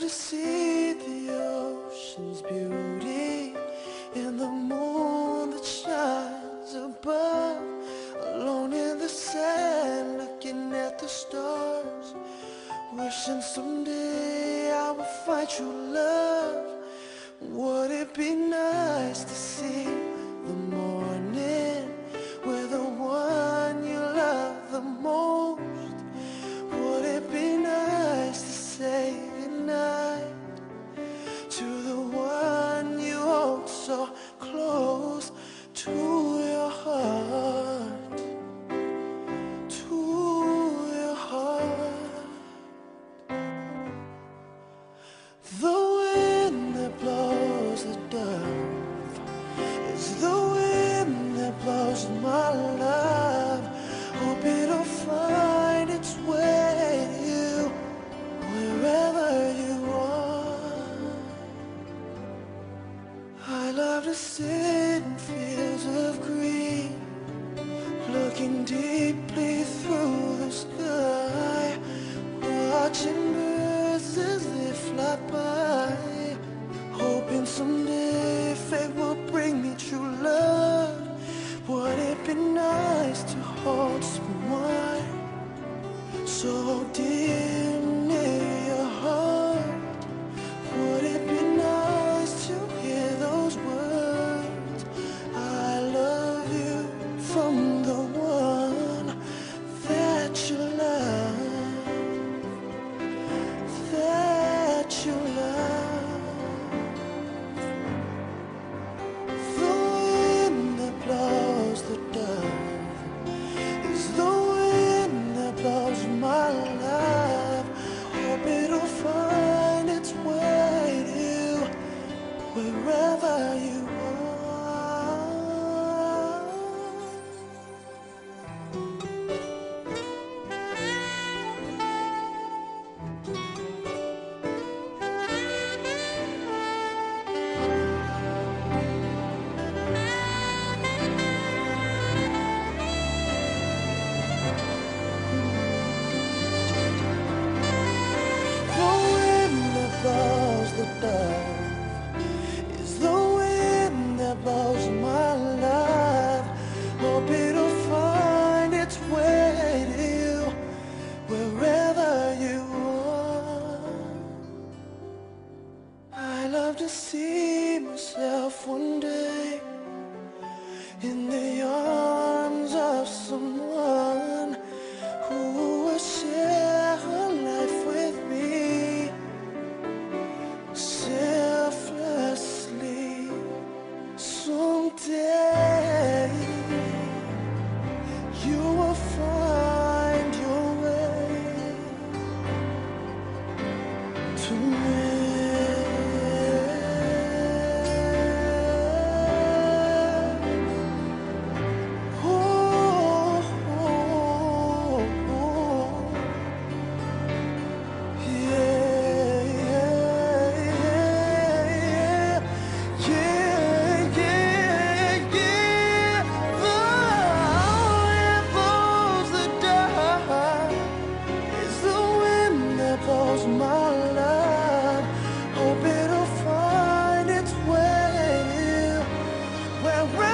to see the ocean's beauty and the moon that shines above. Alone in the sand, looking at the stars, wishing someday I would find true love. Would it be nice to see the morning with the one you love the most? Would it be nice to say goodnight to the one you hold so close to your heart, to your heart? The wind that blows the dove is the wind that blows my love. Hope it'll find its way to you wherever you are. I love to sit in fields of green, looking deeply through the sky, watching birds as they fly by, hoping someday fate will bring me true love. Would it be nice to hold someone so dear near your heart? Would it be nice to hear those words, I love you, from the one that you love, that you love? The wind that blows the dove is the wind that blows my love. Hope it'll find its way to you wherever you are. The dove is the wind that blows my love. Hope it'll find its way to you wherever you are. I love to see myself one day in the arms of someone who will share her life with me selflessly. Someday you will find your way to me. Oh, oh, oh. Yeah, yeah, yeah, yeah, yeah, yeah. The wind blows the dove is the wind that blows my love. Hope it'll find its way to you wherever